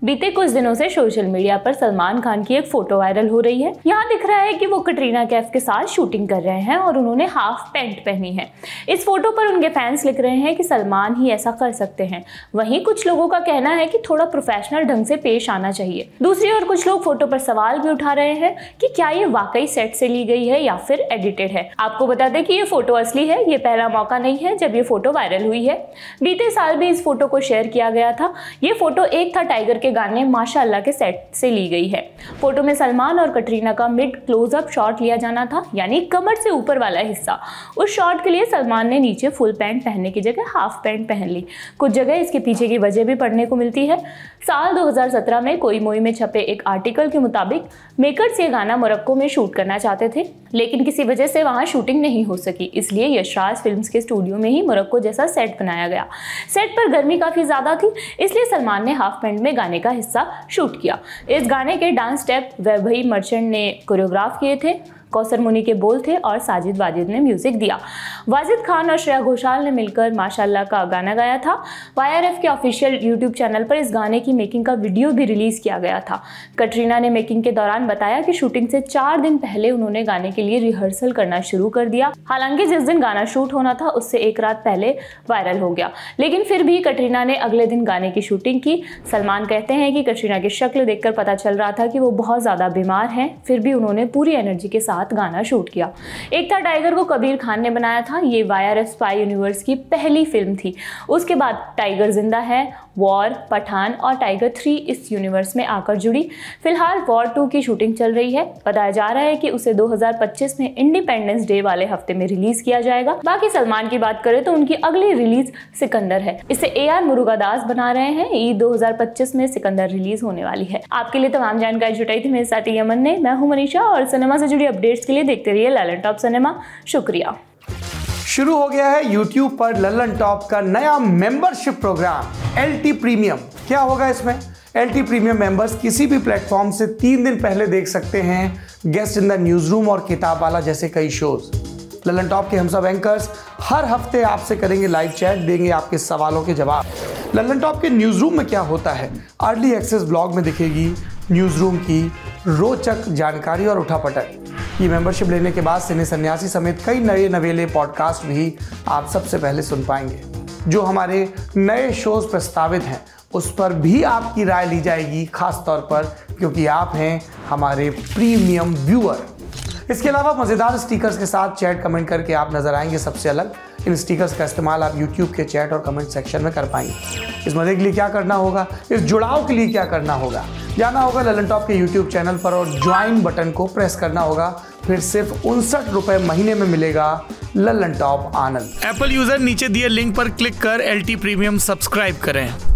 बीते कुछ दिनों से सोशल मीडिया पर सलमान खान की एक फोटो वायरल हो रही है। यहाँ दिख रहा है कि वो कटरीना कैफ के साथ शूटिंग कर रहे हैं और उन्होंने हाफ पैंट पहनी है। इस फोटो पर उनके फैंस लिख रहे हैं कि सलमान ही ऐसा कर सकते हैं। वहीं कुछ लोगों का कहना है कि थोड़ा प्रोफेशनल ढंग से पेश आना चाहिए। दूसरी ओर कुछ लोग फोटो पर सवाल भी उठा रहे हैं कि क्या ये वाकई सेट से ली गई है या फिर एडिटेड है। आपको बता दें कि ये फोटो असली है। ये पहला मौका नहीं है जब ये फोटो वायरल हुई है। बीते साल भी इस फोटो को शेयर किया गया था। ये फोटो एक था टाइगर के गाने माशाअल्लाह के सेट से ली गई है। फोटो में सलमान और कटरीना का मिड क्लोजअप शॉट लिया जाना था, यानी कमर से ऊपर वाला हिस्सा। उस शॉट के लिए सलमान ने नीचे फुल पैंट पहनने की जगह हाफ पैंट पहन ली। कुछ जगह इसके पीछे की वजह भी पढ़ने को मिलती है। साल 2017 में कोई मोई में छपे एक आर्टिकल के मुताबिक मेकर्स ये गाना मोरक्को में शूट करना चाहते थे, लेकिन किसी वजह से वहां शूटिंग नहीं हो सकी। इसलिए यशराज फिल्म्स के स्टूडियो में ही मोरक्को जैसा सेट बनाया गया। सेट पर गर्मी काफी ज्यादा थी, इसलिए सलमान ने हाफ पैंट में गाने का हिस्सा शूट किया। इस गाने के डांस स्टेप वैभवी मर्चेंट ने कोरियोग्राफ किए थे। कौसर मुनी के बोल थे और साजिद वाजिद ने म्यूजिक दिया। वाजिद खान और श्रेया घोषाल ने मिलकर माशाअल्लाह का गाना गाया था। YRF के ऑफिशियल यूट्यूब चैनल पर इस गाने की मेकिंग का वीडियो भी रिलीज किया गया था। कटरीना ने मेकिंग के दौरान बताया कि शूटिंग से 4 दिन पहले उन्होंने गाने के लिए रिहर्सल करना शुरू कर दिया। हालांकि जिस दिन गाना शूट होना था उससे एक रात पहले वायरल हो गया, लेकिन फिर भी कटरीना ने अगले दिन गाने की शूटिंग की। सलमान कहते हैं कि कटरीना की शक्ल देखकर पता चल रहा था कि वो बहुत ज्यादा बीमार हैं, फिर भी उन्होंने पूरी एनर्जी के साथ गाना शूट किया। एक था टाइगर को कबीर खान ने बनाया था। ये YRF स्पाई यूनिवर्स की पहली फिल्म थी। उसके बाद टाइगर जिंदा है, वॉर, पठान और टाइगर 3 इस यूनिवर्स में आकर जुड़ी। फिलहाल वॉर 2 की शूटिंग चल रही है। बताया जा रहा है कि उसे 2025 में इंडिपेंडेंस डे वाले हफ्ते में रिलीज किया जाएगा। बाकी सलमान की बात करें तो उनकी अगली रिलीज सिकंदर है। इसे AR मुरुगदास बना रहे हैं। ईद 2025 में सिकंदर रिलीज होने वाली है। आपके लिए तमाम जानकारी जुटाई थी मेरे साथी यमन ने। मैं हूं मनीषा और सिनेमा से जुड़ी अपडेट्स के लिए देखते रहिए ललन टॉप सिनेमा। शुक्रिया। शुरू हो गया है YouTube पर ललन टॉप का नया मेंबरशिप प्रोग्राम LT प्रीमियम। क्या होगा इसमें? LT प्रीमियम मेंबर्स किसी भी प्लेटफॉर्म से 3 दिन पहले देख सकते हैं guest in the news room और किताब वाला जैसे कई शोज। ललन टॉप के हम सब एंकर्स हर हफ्ते आपसे करेंगे लाइव चैट, देंगे आपके सवालों के जवाब। ललन टॉप के न्यूज रूम में क्या होता है, अर्ली एक्सेस ब्लॉग में दिखेगी न्यूज रूम की रोचक जानकारी और उठापटक। ये मेंबरशिप लेने के बाद सिने सन्यासी समेत कई नए नवेले पॉडकास्ट भी आप सबसे पहले सुन पाएंगे। जो हमारे नए शोज प्रस्तावित हैं उस पर भी आपकी राय ली जाएगी, खास तौर पर क्योंकि आप हैं हमारे प्रीमियम व्यूअर। इसके अलावा मज़ेदार स्टिकर्स के साथ चैट कमेंट करके आप नजर आएंगे सबसे अलग। इन स्टिकर्स का इस्तेमाल आप YouTube के चैट और कमेंट सेक्शन में कर पाएंगे। इस मजे के लिए क्या करना होगा, इस जुड़ाव के लिए क्या करना होगा, जाना होगा ललन टॉप के YouTube चैनल पर और ज्वाइन बटन को प्रेस करना होगा। फिर सिर्फ 59 रुपए महीने में मिलेगा Lallantop Anand. Apple user नीचे दिए लिंक पर क्लिक कर LT प्रीमियम सब्सक्राइब करें।